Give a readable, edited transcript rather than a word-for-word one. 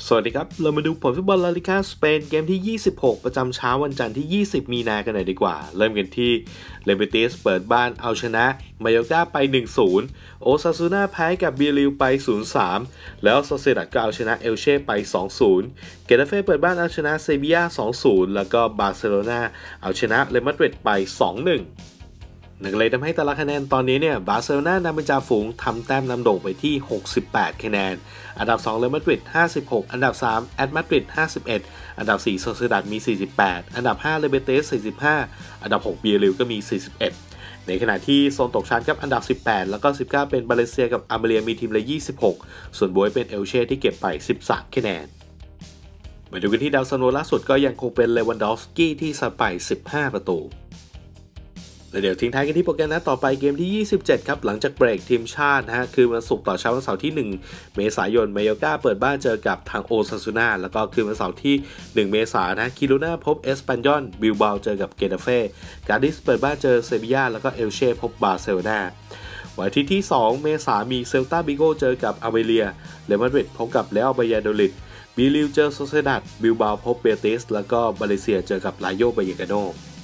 สวัสดีครับเรามาดูผลฟุตบอลลาลิก้าสเปนเกมที่26ประจำเช้าวันจันทร์ที่20มีนากันหน่อยดีกว่าเริ่มกันที่เลเบติสเปิดบ้านเอาชนะมาโยก้าไป 1-0 โอซาซูน่าแพ้กับเบียริลไป 0-3 แล้วโซเซดัดก็เอาชนะเอลเช่ไป 2-0 เกตาเฟ่เปิดบ้านเอาชนะเซบีย่า 2-0 แล้วก็บาร์เซโลนาเอาชนะเรอัลมาดริดไป 2-1นั่นเลยทำให้แต่ละคะแนนตอนนี้บาร์เซโลนานำเป็นจ่าฝูงทำแต้มนำโด่งไปที่68คะแนนอันดับ2เรอัลมาดริด56อันดับ3แอตมาดริด51อันดับ4โซเซดัดมี48อันดับ5เลเบเตส45อันดับ6เบียริลก็มี41ในขณะที่โซนตกชั้นครับอันดับ18แล้วก็19เป็นบาเลนเซียกับอัลเมเรียมีทีมละ26ส่วนโบยเป็นเอลเช่ที่เก็บไป13คะแนนมาดูกันที่ดาวซันโวล่าสุดก็ยังคงเป็นเลวันดอฟสกี้ที่ซัดไป15ประตูและเดี๋ยวทิ้งท้ายกันที่โปรแกรมนัดต่อไปเกมที่27ครับหลังจากเบรกทีมชาติคือวันศุกร์ต่อเช้าวันเสาร์ที่1เมษายนมาโยก้าเปิดบ้านเจอกับทางโอซาซูน่าแล้วก็คืนวันเสาร์ที่1เมษายนคิรูน่าพบเอสปันยอนบิลบาเจอกับเกตาเฟ่การดิสเปิดบ้านเจอเซบีย่าแล้วก็เอลเช่พบบาร์เซโลนาวันอาทิตย์ที่2เมษายนมีเซลตาบิโกเจอกับอัลเมเรียเรอัลมาดริดพบกับเรอัลบายาโดลิดบิลิลเจอโซเซดัดบิลบาพบเบติสแล้วก็บาเลเซียเจอกับลาโยบายากาโน